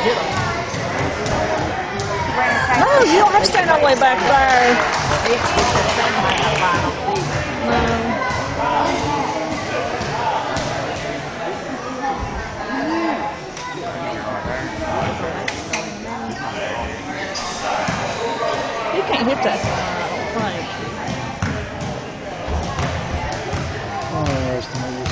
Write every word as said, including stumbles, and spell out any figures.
No, you don't have to stand all the way back there. No. You can't hit that sign, I don't think. I don't underestimate